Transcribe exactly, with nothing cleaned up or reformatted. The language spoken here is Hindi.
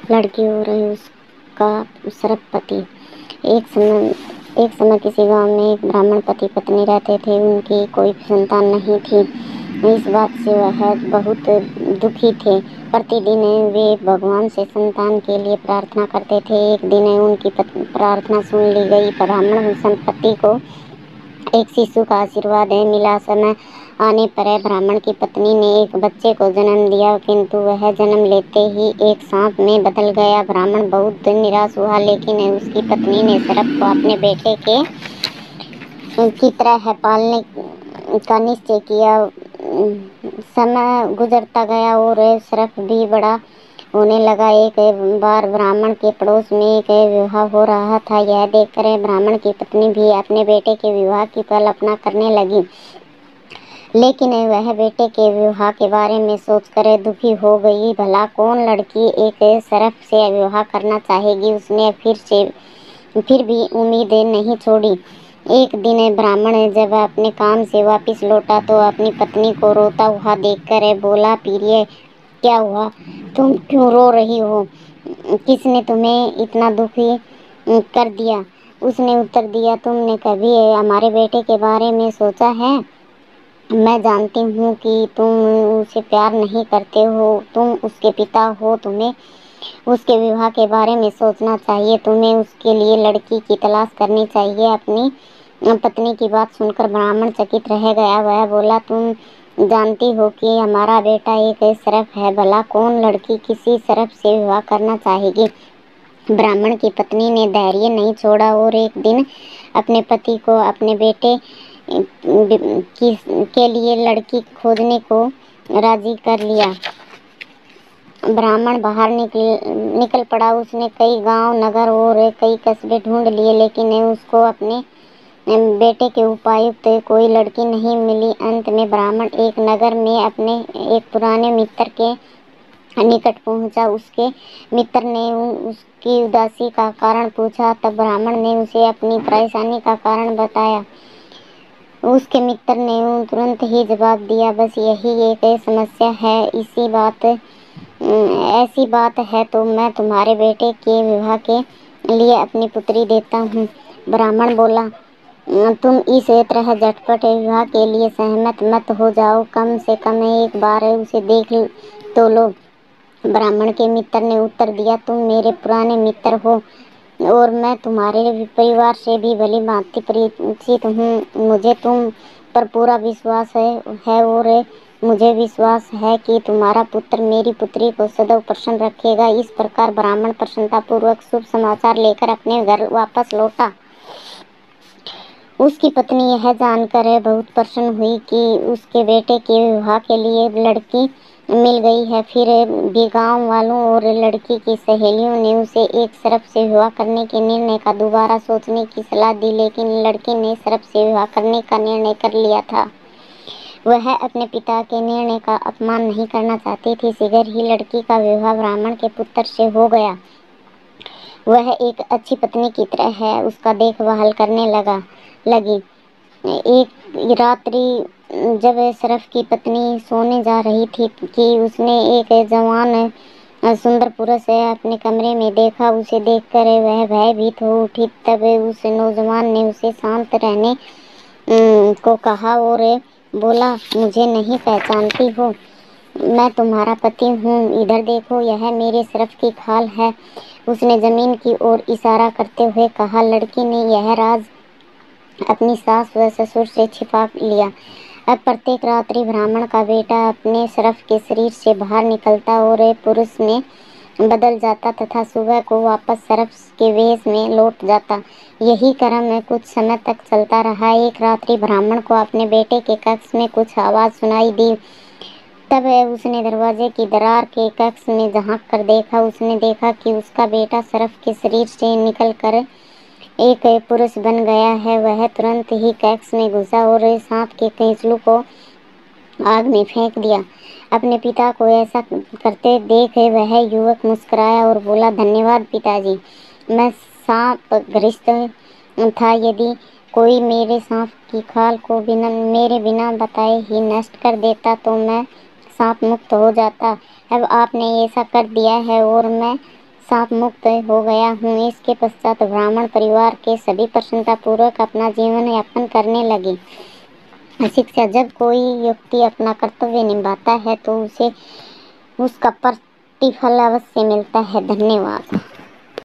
लड़की और उसका सरपति। एक समय एक समय किसी गांव में एक ब्राह्मण पति पत्नी रहते थे। उनकी कोई संतान नहीं थी। इस बात से वह बहुत दुखी थे। प्रतिदिन वे भगवान से संतान के लिए प्रार्थना करते थे। एक दिन उनकी प्रार्थना सुन ली गई। ब्राह्मण संपत्ति को एक शिशु का आशीर्वाद मिला। समय आने पर ब्राह्मण की पत्नी ने एक बच्चे को जन्म दिया, किंतु वह जन्म लेते ही एक सांप में बदल गया। ब्राह्मण बहुत निराश हुआ, लेकिन उसकी पत्नी ने सर्प को अपने बेटे के की तरह पालने का निश्चय किया। समय गुजरता गया और सर्प भी बड़ा होने लगा। एक बार ब्राह्मण के पड़ोस में एक विवाह हो रहा था। यह देखकर ब्राह्मण की पत्नी भी अपने बेटे के विवाह की कल्पना करने लगी, लेकिन वह बेटे के विवाह के बारे में सोचकर दुखी हो गई। भला कौन लड़की एक सर्प से विवाह करना चाहेगी। उसने फिर से फिर भी उम्मीद नहीं छोड़ी। एक दिन ब्राह्मण जब अपने काम से वापस लौटा तो अपनी पत्नी को रोता हुआ देखकर बोला, प्रिय, क्या हुआ? तुम क्यों रो रही हो? किसने तुम्हें इतना दुखी कर दिया? उसने उत्तर दिया, तुमने कभी हमारे बेटे के बारे में सोचा है? मैं जानती हूँ कि तुम उसे प्यार नहीं करते हो, तुम उसके पिता हो, तुम्हें उसके विवाह के बारे में सोचना चाहिए, तुम्हें उसके लिए लड़की की तलाश करनी चाहिए। अपनी पत्नी की बात सुनकर ब्राह्मण चकित रह गया। वह बोला, तुम जानती हो कि हमारा बेटा एक सर्प है। भला कौन लड़की किसी सर्प से विवाह करना चाहेगी? ब्राह्मण की पत्नी ने धैर्य नहीं छोड़ा और एक दिन अपने पति को अपने बेटे की के लिए लड़की खोजने को राजी कर लिया। ब्राह्मण बाहर निकल निकल पड़ा। उसने कई गांव, नगर और कई कस्बे ढूंढ लिए, लेकिन उसको अपने बेटे के उपयुक्त कोई लड़की नहीं मिली। अंत में ब्राह्मण एक नगर में अपने एक पुराने मित्र के निकट पहुंचा। उसके मित्र ने उसकी उदासी का कारण पूछा। तब ब्राह्मण ने उसे अपनी परेशानी का कारण बताया। उसके मित्र ने तुरंत ही जवाब दिया, बस यही एक समस्या है। इसी बात ऐसी बात है तो मैं तुम्हारे बेटे के विवाह के लिए अपनी पुत्री देता हूँ। ब्राह्मण बोला, तुम इस तरह झटपट विवाह के लिए सहमत मत हो जाओ, कम से कम एक बार उसे देख तो लो। ब्राह्मण के मित्र ने उत्तर दिया, तुम मेरे पुराने मित्र हो और मैं तुम्हारे परिवार से भी भली भांति परिचित हूँ। मुझे तुम पर पूरा विश्वास है, है और मुझे विश्वास है कि तुम्हारा पुत्र मेरी पुत्री को सदैव प्रसन्न रखेगा। इस प्रकार ब्राह्मण प्रसन्नतापूर्वक शुभ समाचार लेकर अपने घर वापस लौटा। उसकी पत्नी यह जानकर बहुत प्रसन्न हुई कि उसके बेटे के विवाह के लिए लड़की मिल गई है। फिर भी गांव वालों और लड़की की सहेलियों ने उसे एक सर्प से विवाह करने के निर्णय का दोबारा सोचने की सलाह दी, लेकिन लड़की ने सर्प से विवाह करने का निर्णय कर लिया था। वह अपने पिता के निर्णय का अपमान नहीं करना चाहती थी। शीघ्र ही लड़की का विवाह ब्राह्मण के पुत्र से हो गया। वह एक अच्छी पत्नी की तरह है उसका देखभाल करने लगा लगी। एक रात्रि जब सर्प की पत्नी सोने जा रही थी कि उसने एक जवान सुंदर पुरुष अपने कमरे में देखा। उसे देखकर वह भयभीत हो उठी। तब उस नौजवान ने उसे शांत रहने को कहा और बोला, मुझे नहीं पहचानती हो? मैं तुम्हारा पति हूँ, इधर देखो, यह मेरे सर्प की खाल है। उसने जमीन की ओर इशारा करते हुए कहा। लड़की ने यह राज अपनी सास व ससुर से छिपा लिया। अब प्रत्येक रात्रि ब्राह्मण का बेटा अपने सर्प के शरीर से बाहर निकलता और पुरुष में बदल जाता तथा सुबह को वापस सर्प के वेश में लौट जाता। यही क्रम कुछ समय तक चलता रहा। एक रात्रि ब्राह्मण को अपने बेटे के कक्ष में कुछ आवाज सुनाई दी। तब उसने दरवाजे की दरार के कक्ष में झांक कर देखा। उसने देखा कि उसका बेटा सर्प के शरीर से निकलकर एक पुरुष बन गया है। वह तुरंत ही कक्ष में घुसा और सांप के कैंचलू को आग में फेंक दिया। अपने पिता को ऐसा करते देख वह युवक मुस्कुराया और बोला, धन्यवाद पिताजी, मैं सांप ग्रस्त था। यदि कोई मेरे सांप की खाल को बिना मेरे बिना बताए ही नष्ट कर देता तो मैं सांप मुक्त हो जाता। अब आपने ऐसा कर दिया है और मैं शाप मुक्त हो गया हूँ। इसके पश्चात ब्राह्मण परिवार के सभी प्रसन्नतापूर्वक अपना जीवन यापन करने लगे। शिक्षा, जब कोई व्यक्ति अपना कर्तव्य निभाता है तो उसे उसका प्रतिफल अवश्य मिलता है। धन्यवाद।